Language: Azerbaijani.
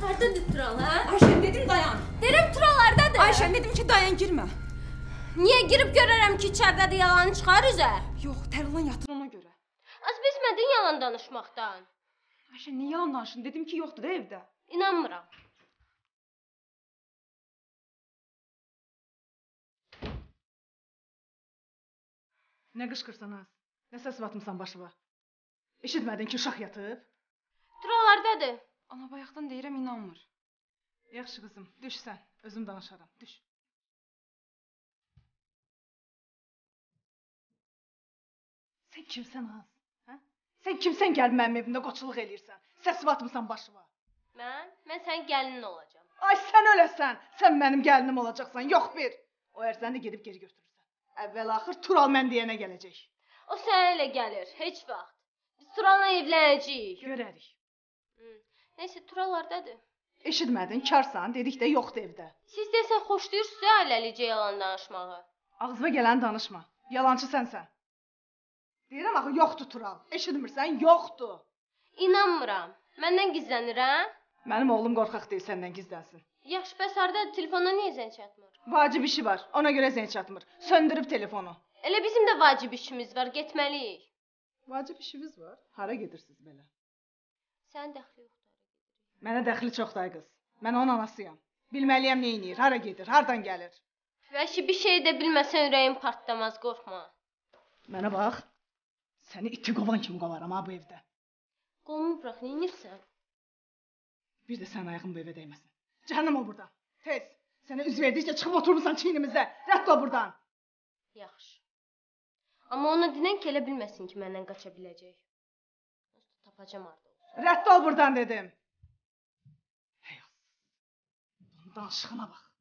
Hardadır Tural, hə? Ayşen dedim dayan. Deyirəm Tural hardadır? Ayşen dedim ki dayan girmə. Niyə girib görərəm ki, içərdədir, yalanı çıxar üzə? Yox, Tərlan yatır ona görə. Az bezmədin yalan danışmaqdan. Ayşen niyə yalan danışın? Dedim ki yoxdur da evdə. İnanmıram. Nə qışqırsan az? Nə səs batmısan başıma? Eşitmədin ki, uşaq yatıb? Tural hardadır? Ana bayaqdan deyirəm inanmır. Yaxşı qızım, düş sən. Özüm danışaram, düş. Sən kimsən az? Hə? Sən kimsən gəlib mənim evimdə qoçuluq eləyirsən? Səs batmısan başıma. Mən sənin gəlinin olacağam. Ay sən öləsən, sən mənim gəlinim olacaqsan, yox bir. O ərzəni də gedib geri götürürsən. Əvvəl-axır Tural mən deyənə gələcək. O sənə elə gəlir, heç vaxt. Biz Tural'la evlənəcəyik. Görərik. Neyse, Tural hardadır? Eşitmədin, karsan, dedik də yoxdur evdə. Siz desən xoşlayırsınız ailəlicə yalan danışmağı. Ağzıma gələni danışma. Yalancı sənsən. Deyirəm axı yoxdur Tural. Eşitmirsən? Yoxdur. İnanmıram. Məndən gizlənirəm? Mənim oğlum qorxaq deyil səndən gizlənsin. Yaxşı, bəs hardadır? Telefonuna niyə zəng çatmır? Vacib işi var. Ona görə zəng çatmır. Söndürüb telefonu. Elə bizim də vacib işimiz var, getməliyik. Vacib işimiz var. Hara gedirsiniz belə? Sənin dəxli yoxdur. Mənə dəxli çoxdur qız. Mən onun anasıyam. Bilməliyəm nə edir, hara gedir, hardan gəlir. Vəşi bir şey də bilməsən ürəyin partlamaz, qorxma. Mənə bax. Səni iti qovan kimi qovaram ha bu evdə. Qolumu burax, nə edirsən? Bir də sənin ayağın bu evə dəyməsin. Cəhənnəm ol buradan. Tez. Sənə üz verdikcə çıxıb oturmusan çiynimizdə. Rədd ol buradan. Yaxşı. Amma ona dinən ki, elə bilməsin ki, məndən qaça biləcək. Tapacam harda olsun. Rədd ol buradan dedim. Hey, bunun danışığına bax.